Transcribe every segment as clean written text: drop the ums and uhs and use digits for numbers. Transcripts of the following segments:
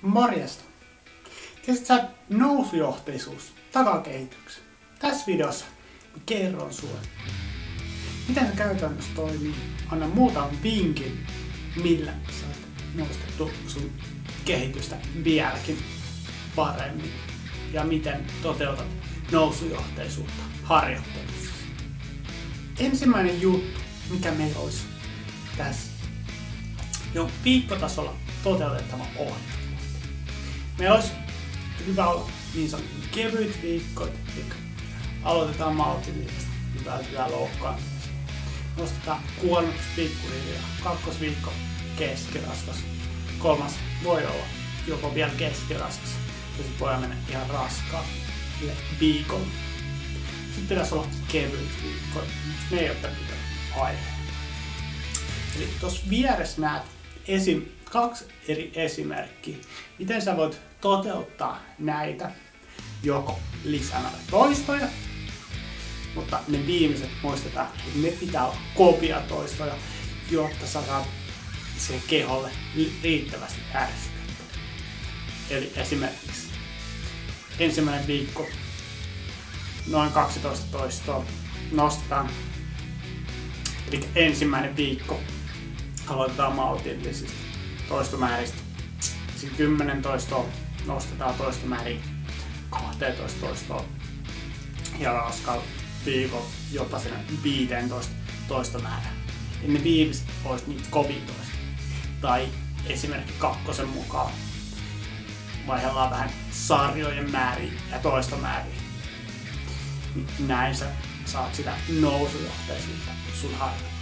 Morjesta! Tiesitkö sä nousujohteisuus takakehityksen? Tässä videossa mä kerron sulle, miten se käytännössä toimii. Anna muutaman vinkin, millä saat nostettu sun kehitystä vieläkin paremmin. Ja miten toteutat nousujohteisuutta harjoittelussa. Ensimmäinen juttu, mikä meillä olisi tässä jo viikkotasolla toteutettava ohjelma. Meillä olisi hyvä olla niin sanottu kevyt viikko, eli aloitetaan maltillisesti, vältetään loukkaantumista. Nostetaan kuormitus pikkuhiljaa, kakkosviikko keskiraskas, kolmas voi olla joko vielä keskiraskas, ja sitten voi mennä ihan raskaalle viikolle. Sitten pitäisi olla kevyt viikko, ne ei ole pelkästään aihe. Eli tuossa vieressä näet kaksi eri esimerkkiä, miten sä voit toteuttaa näitä joko lisäämällä toistoja, mutta ne viimeiset muistetaan, että ne pitää olla kovia toistoja, jotta sä saat sen keholle riittävästi ärsykettä. Eli esimerkiksi ensimmäinen viikko noin 12 toistoa nostetaan, eli ensimmäinen viikko aloitetaan maltillisesti toistomääristä. Sitten 10 toistoa nostetaan toistomääriin 12 toistoa ja raskaalla viikolla jopa sinne 15 toistomäärään. Ja ne viimeiset olisi niitä kovia toistoja. Tai esimerkiksi kakkosen mukaan vaihdellaan vähän sarjojen määriä ja toistomääriä. Näin sä saat sitä nousujohteisuutta sun harjoitteluun.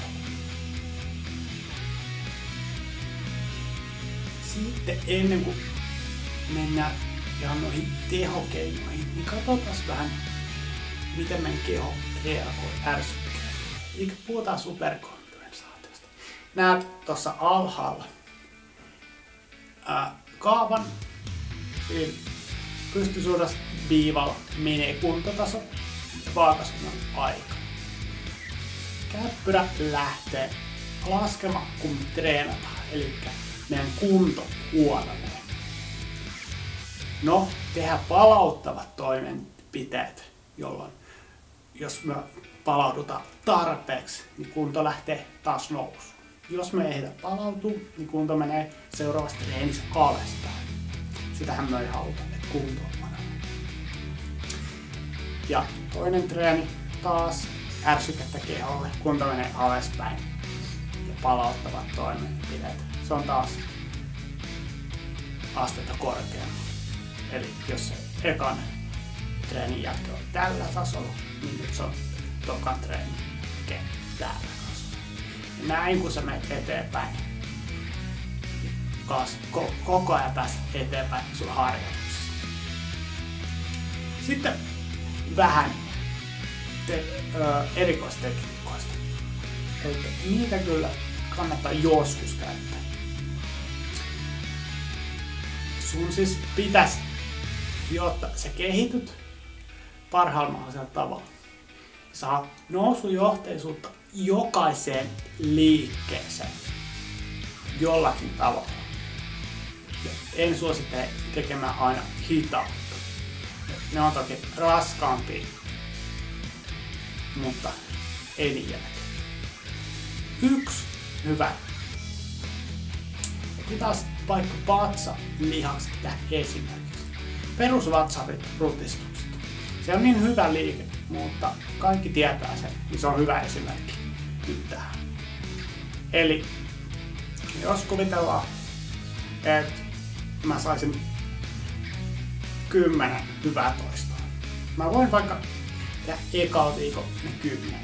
Sitten ennen kuin mennään ihan noihin tehokeinoihin, niin katsotaan vähän, miten meidän keho reagoi ärsykkeen. Eli puhutaan superkompensaatiosta. Näet tuossa alhaalla kaavan. Siinä pystysuorassa viivalla menee kuntotaso ja vaakasuunnan aika. Käppyrä lähtee laskemaan, kun treenataan. Eli meidän kunto huononee. No, tehdään palauttavat toimenpiteet, jolloin jos me palaudutaan tarpeeksi, niin kunto lähtee taas nousuun. Jos me ei ehditä palautua, niin kunto menee seuraavassa treenissä alaspäin. Sitähän me ei haluta, että kunto on manaa. Ja toinen treeni taas ärsykettä keholle, kunto menee alaspäin. Ja palauttavat toimenpiteet. Se on taas astetta korkeammin. Eli jos se ekan treenin jälkeen oli tällä tasolla, niin nyt se on tokan treenin jälkeen tällä tasolla. Ja näin kun sä menet eteenpäin, koko ajan pääset eteenpäin sun harjoituksessa. Sitten vähän erikoistekniikoista. Eli niitä kyllä kannattaa joskus käyttää. Sun siis pitäisi, jotta sä kehityt parhaalla mahdollisella tavalla, saa nousujohteisuutta jokaiseen liikkeeseen jollakin tavalla. Ja en suosittele tekemään aina hitautta. Ne on toki raskaampia, mutta ei niin jälkeen. Yksi hyvä. Otetaan vaikka vatsalihakset tähän esimerkiksi. Perusvatsarutistukset. Se on niin hyvä liike, mutta kaikki tietää sen, niin se on hyvä esimerkki nyt tähän. Eli jos kuvitellaan, että mä saisin 10 hyvää toistoa. Mä voin vaikka tehdä ekalla viikolla ne 10.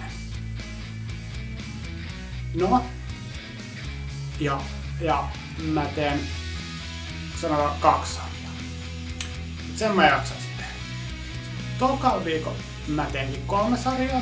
No, ja mä teen sanotaan 2 sarjaa. Sen mä jaksaisin tehdä. Tokalla viikolla mä teenkin 3 sarjaa.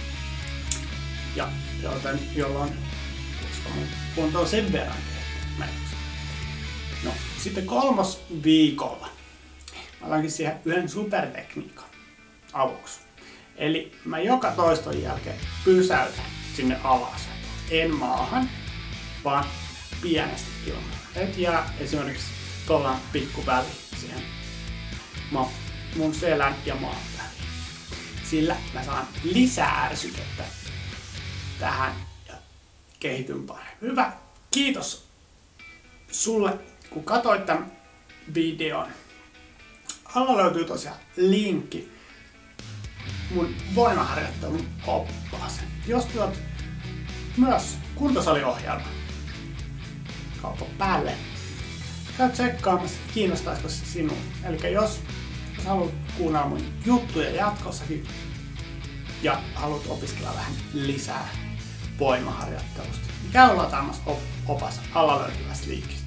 Jolloin koska mun kunto on sen verran kehittynyt. No, sitten 3. viikolla mä otankin siihen yhden supertekniikan avuksi. Eli mä joka toiston jälkeen pysäytän sinne alas. En maahan, vaan pienesti ilman. Et jää esimerkiksi tuolla pikku väli siihen mun selän ja maan väliin. Sillä mä saan lisää ärsykettä tähän ja kehityn paremmin. Hyvä, kiitos sulle kun katsoit tämän videon. Alla löytyy tosiaan linkki mun voimaharjoittelun oppaaseen. Jos tuot myös kuntosaliohjelma kauppa päälle, käy tsekkaamassa, kiinnostaisiko se sinua. Eli jos haluat kuunnella mun juttuja jatkossakin ja haluat opiskella vähän lisää voimaharjoittelusta, niin käy lataamassa opas alla löytyvästä linkistä.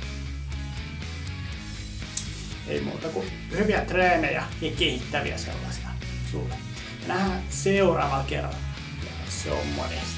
Ei muuta kuin hyviä treenejä ja kehittäviä sellaisia sulle. Ja nähdään seuraavalla kerralla. Ja se on morjesta.